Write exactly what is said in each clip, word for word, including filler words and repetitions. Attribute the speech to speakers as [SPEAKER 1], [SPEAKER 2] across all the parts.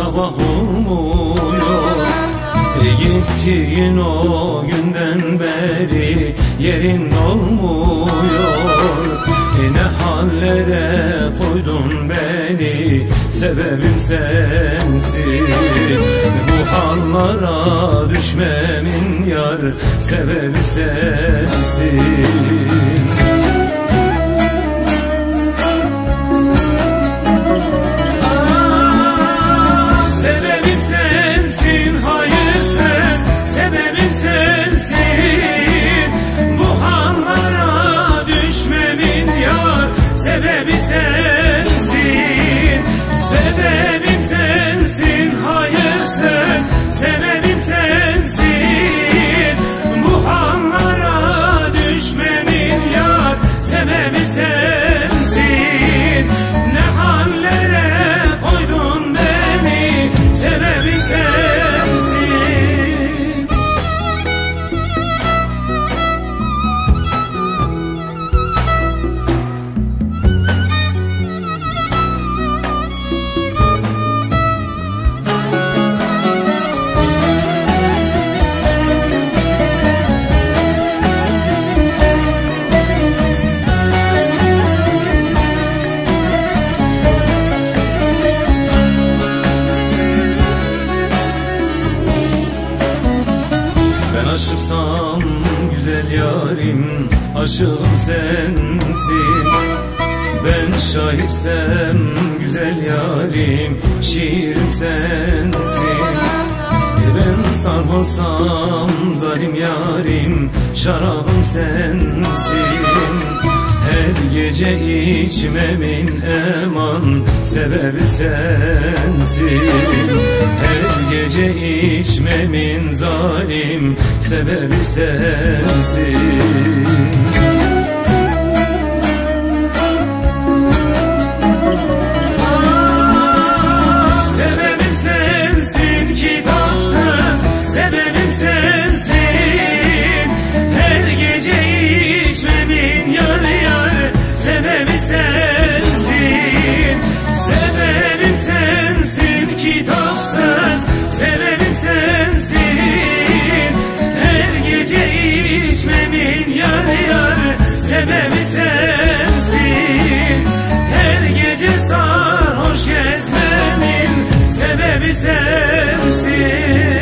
[SPEAKER 1] sabah olmuyor. E gittiğin o günden beri yerin olmuyor. E ne hallere koydun beni, sebebim sensin. Bu hallara düşmemin yar, sebebi sensin.
[SPEAKER 2] Sebebi sensin, sebebim sensin, hayırsız sebebim sensin. Bu hallara düşmemin yar, sebebi sensin. Ne hallere koydun beni, sebebi sensin.
[SPEAKER 1] Aşıksam güzel yarim, aşığım sensin. Ben şairsem güzel yarim, şiirim sensin. Ben sarhoşsam zalim yarim, şarabım sensin. Her gece içmemin eman, sebebi sensin. Her gece içmemin zalim, sebebi sensin.
[SPEAKER 2] Sebebim sensin, kitapsız sebebim sensin. Her gece içmemin yar yar, sebebi sensin. Sebebim sensin, kitapsız sebebim sensin. Her gece içmemin yar yar, sebebi sensin. Her gece sarhoş gezmemin sebebi sensin.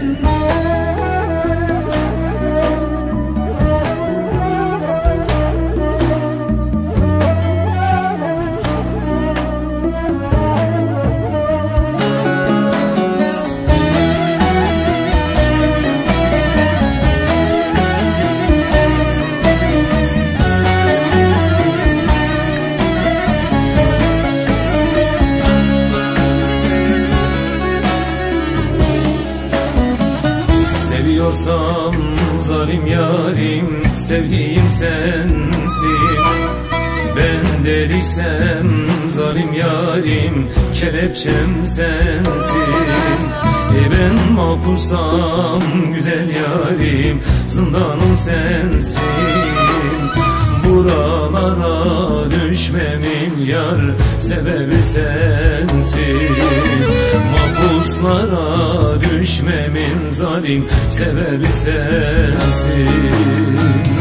[SPEAKER 1] Seviyorsam zalim yarim, sevdiğim sensin. Ben deliysem zalim yarim, kelepçem sensin. E ben mahpussam güzel yarim, zindanım sensin. Buralara düşmemin yar, sebebi sensin. Mahpuslara düşmemin zalim, sebebi sensin.